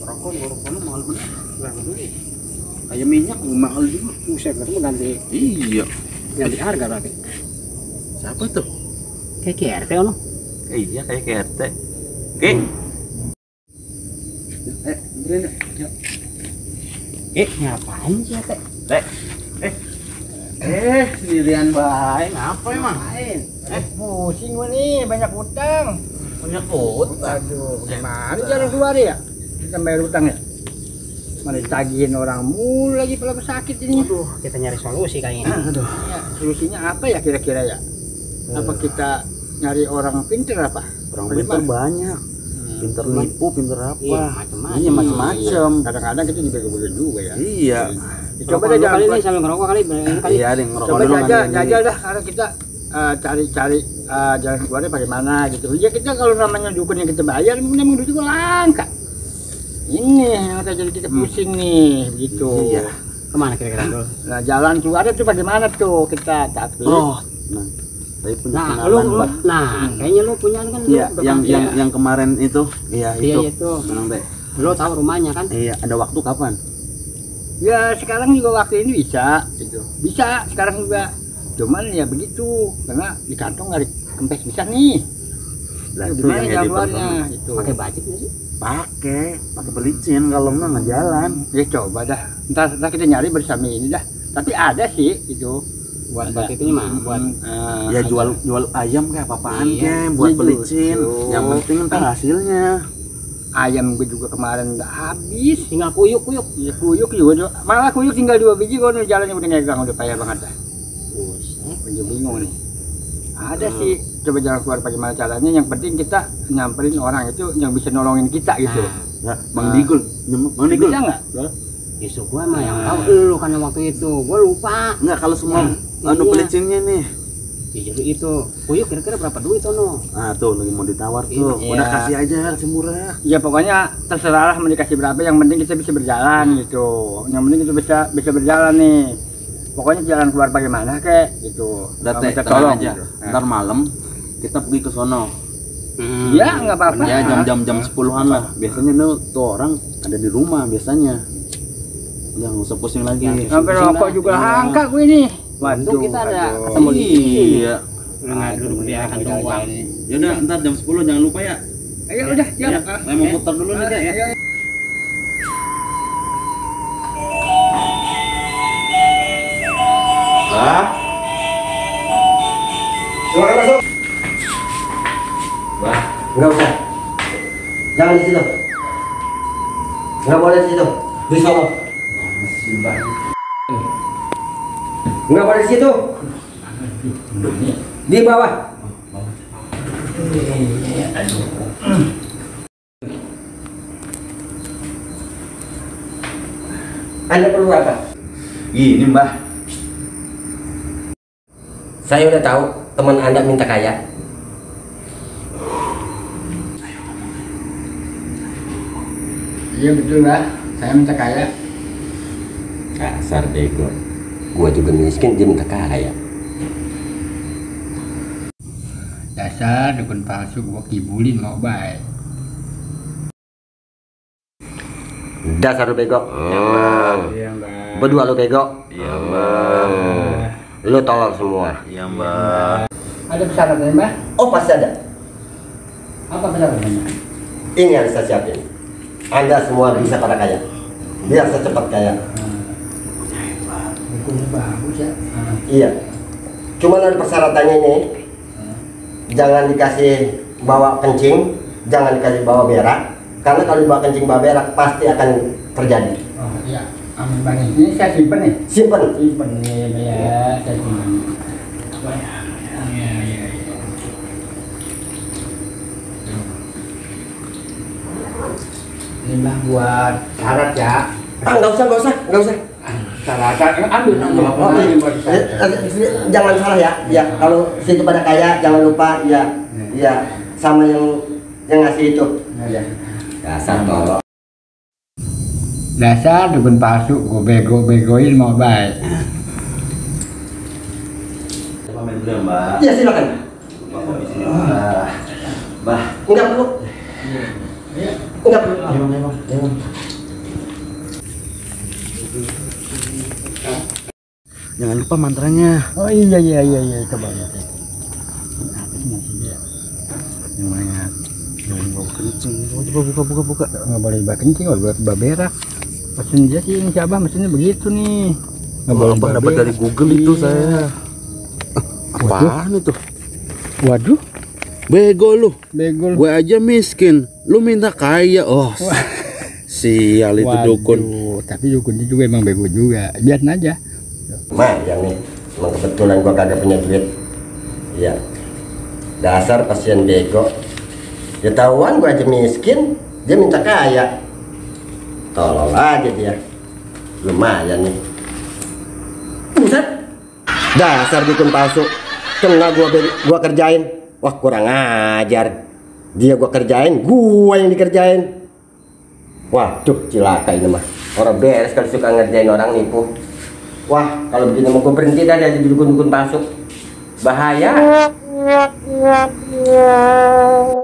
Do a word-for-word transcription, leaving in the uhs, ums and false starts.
rokok rokok mahal bener berapa duit kayak minyak mahal juga buset berarti ganti iya ganti harga berarti siapa tuh kayak K R T ono eh, iya kayak K R T oke eh beneran yuk eh ngapain sih teh teh eh eh sendirian baik ngapa emang main eh pusing gua nih banyak utang punya utang aduh gimana jalan keluar ya kita bayar utang ya mana ditagihin orang mulu lagi pala sakit ini. Aduh, kita nyari solusi kayaknya. Aduh. Ya, solusinya apa ya kira-kira ya? Apa kita nyari orang pinter apa? Orang pinter banyak. Hmm. Pinter nipu, pinter apa? Iya, macam-macam. Iya, macam-macam. Kadang-kadang kita dibego-bego juga ya. Iya. Ya, coba deh jalan kali nih sambil ngerokok kali, kali. Iya, ada yang ngerokok coba dulu. Coba jajal, jajal dah karena kita cari-cari uh, uh, jalan keluarnya bagaimana gitu. Ya kita kalau namanya dukun yang kita bayar, memang duit juga langka. Ini yang jadi kita pusing hmm. nih gitu. Iya. Kemana kira-kira dulu? Nah jalan keluar itu bagaimana tuh kita tapi. Oh, nah, saya punya nah, lu, lu, nah, hmm. kayaknya lu punya kan? Iya, yang yang ya. yang kemarin itu, iya itu. Iya itu. Menang teh. Lu tahu rumahnya kan? Iya, ada waktu kapan? Ya sekarang juga waktu ini bisa, gitu. Bisa sekarang juga. Cuman ya begitu, karena di kantong nggak kempes bisa nih. Lah itu yang jadi keluarnya itu. Pakai budget nggak sih? Pakai, pakai belicin kalau enggak nggak jalan. Ya coba dah. Ntar, ntar kita nyari bersama ini dah. Tapi ada sih itu. Buat buat itu mah buat uh, ya jual jual ayam kayak apa-apaan iya, kayak buat ya, belicin. Yang penting entar hasilnya. Ayam gue juga kemarin udah habis, tinggal kuyuk kuyuk. Ya kuyuk juga. Malah kuyuk tinggal dua biji kok jalannya udah ngegang udah payah banget dah. Buset, gue bingung nih. Ada hmm. sih, coba jalan keluar bagaimana caranya. Yang penting kita nyamperin orang itu yang bisa nolongin kita gitu. Nah, ya, Bang Digul, Bang Digul. Bisa nggak? Justru gua mah yang tahu lu kan waktu itu, gua lupa. Enggak kalau semua nah, anu iya. Pelicinnya nih. Ya, jadi itu, kuyuk kira-kira berapa duit Tono? Nah tuh lagi mau ditawar tuh, iya. Udah kasih aja kasih murah. Ya pokoknya terserah lah mau dikasih berapa, yang penting kita bisa berjalan gitu. Yang penting kita bisa bisa berjalan nih. Pokoknya jalan keluar bagaimana kek gitu. Udah teh, tenang aja. Gitu. Ntar malam kita pergi ke sono. Iya hmm. nggak apa-apa. Ya jam-jam jam sepuluhan lah. Biasanya tuh, tuh orang ada di rumah biasanya. Udah nggak usah pusing lagi. Sampai rokok juga langka gue ini. Waduh kita ada ketemu di. Iya. Nggak duduk di akan doang. Ya udah ntar jam sepuluh jangan lupa ya. Ayo udah ya. Saya mau muter dulu nih ya. Bah, silakan masuk. Bah, enggak usah. Jangan di situ. Enggak boleh di situ. Di sana. Masih bah. Enggak boleh di situ. Di bawah. Anda perlu apa? Gini Mbah. Saya udah tahu teman Anda minta kaya. Iya betul Mbak, saya minta kaya. Kasar bego. Gua juga miskin dia minta kaya. Dasar dukun palsu gua kibulin mau baik. Dasar lu bego. Oh. Iya Mbak. Berdua lu bego. Iya Mbak. Lu tolol semua. Iya Mbak. Ada persyaratannya Mbak? Oh pasti ada. Apa persyaratannya? Ini yang saya siapin. Anda semua bisa pada kaya. Biar secepat kaya. Hukumnya bagus ya. Iya. Cuman ada persyaratannya ini. Jangan dikasih bawa kencing, jangan dikasih bawa berak. Karena kalau dibawa kencing bawa berak pasti akan terjadi. Oh iya. Amin banget. Ini saya simpen nih. Simpen. Simpen nih ya. Saya simpen. Apa ya? Iya iya iya. Ini mah buat syarat ya. Ah nggak usah nggak usah nggak usah. Syarat ambil ambil. Oh, ini buat jangan salah ya. Ya kalau situ pada kaya jangan lupa ya ya sama yang yang ngasih itu. Ya. Dasar tolol. Dasar dukun palsu, gue bego-begoin mau baik. Pamit dulu ya Mbak. Iya silakan. Bapak di sini. Mbah. Enggak perlu. Iya. Enggak perlu. Emang, emang, emang. Jangan lupa mantranya. Oh iya iya iya iya coba ya. Apa sih masih dia? Yang mana? Yang bau kencing. Coba buka buka buka. Nggak boleh bak kencing, nggak boleh berak. Mesin dia sih ini si Abah mesinnya begitu nih. Nggak boleh Abang dapat berak. dari Google itu saya. Apaan itu? Waduh, Bego lu. begol. Gue aja miskin, lu minta kaya. Oh, sial itu dukun. Waduh, tapi dukunnya juga emang bego juga. Biarin aja. Mah, yang nih, emang kebetulan gua kagak punya duit. Iya. Dasar pasien bego. Ya tahuan gua aja miskin, dia minta kaya. Tolol aja dia. Lumayan nih. Buset. Dasar dukun palsu. Kena gua gua kerjain. Wah, kurang ajar. Dia gua kerjain, gua yang dikerjain. Waduh, cilaka ini mah. Orang beres kalau suka ngerjain orang nipu. Wah, kalau begini mau gue berhenti dah dari dukun-dukun palsu. Bahaya.